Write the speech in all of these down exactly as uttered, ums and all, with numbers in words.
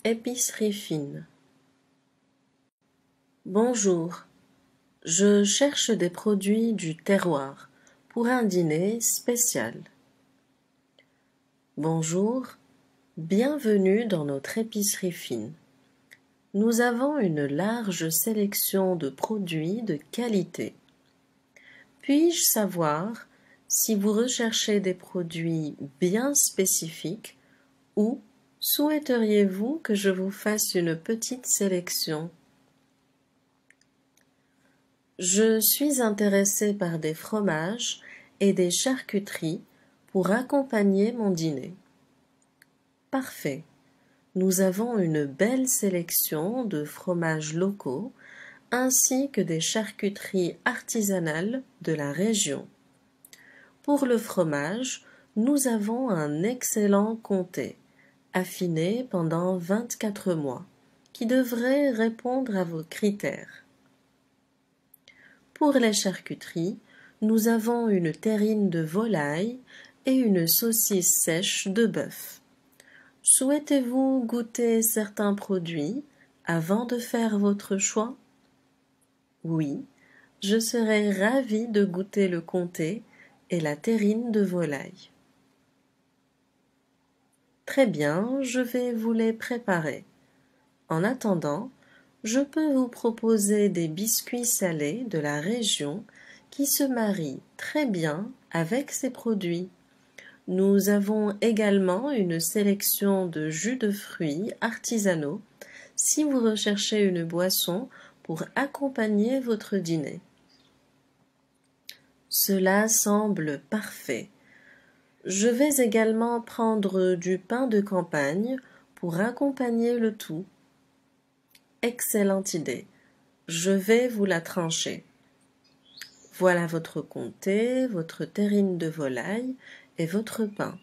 Épicerie fine. Bonjour, je cherche des produits du terroir pour un dîner spécial. Bonjour, bienvenue dans notre épicerie fine. Nous avons une large sélection de produits de qualité. Puis-je savoir si vous recherchez des produits bien spécifiques ou souhaiteriez-vous que je vous fasse une petite sélection? Je suis intéressée par des fromages et des charcuteries pour accompagner mon dîner. Parfait. Nous avons une belle sélection de fromages locaux ainsi que des charcuteries artisanales de la région. Pour le fromage, nous avons un excellent comté, affiné pendant vingt-quatre mois, qui devrait répondre à vos critères. Pour les charcuteries, nous avons une terrine de volaille et une saucisse sèche de bœuf. Souhaitez-vous goûter certains produits avant de faire votre choix? Oui, je serais ravie de goûter le comté et la terrine de volaille. Très bien, je vais vous les préparer. En attendant, je peux vous proposer des biscuits salés de la région qui se marient très bien avec ces produits. Nous avons également une sélection de jus de fruits artisanaux si vous recherchez une boisson pour accompagner votre dîner. Cela semble parfait. Je vais également prendre du pain de campagne pour accompagner le tout. Excellente idée. Je vais vous la trancher. Voilà votre comté, votre terrine de volaille et votre pain.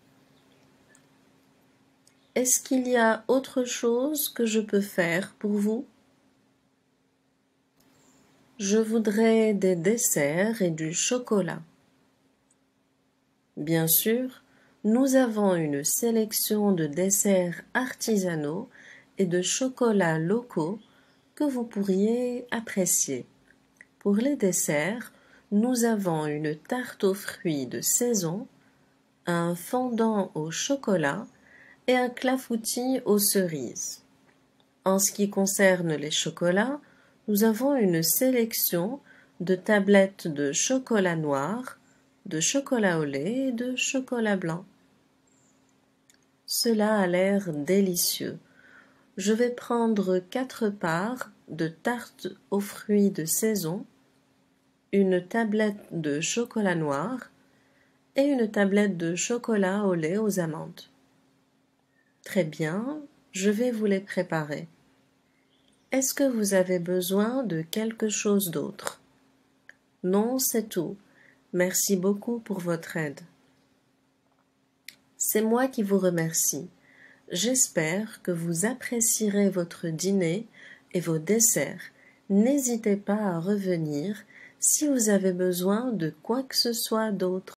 Est-ce qu'il y a autre chose que je peux faire pour vous? Je voudrais des desserts et du chocolat. Bien sûr, nous avons une sélection de desserts artisanaux et de chocolats locaux que vous pourriez apprécier. Pour les desserts, nous avons une tarte aux fruits de saison, un fondant au chocolat et un clafoutis aux cerises. En ce qui concerne les chocolats, nous avons une sélection de tablettes de chocolat noir, de chocolat au lait et de chocolat blanc. Cela a l'air délicieux. Je vais prendre quatre parts de tarte aux fruits de saison, une tablette de chocolat noir et une tablette de chocolat au lait aux amandes. Très bien, je vais vous les préparer. Est-ce que vous avez besoin de quelque chose d'autre? Non, c'est tout. Merci beaucoup pour votre aide. C'est moi qui vous remercie. J'espère que vous apprécierez votre dîner et vos desserts. N'hésitez pas à revenir si vous avez besoin de quoi que ce soit d'autre.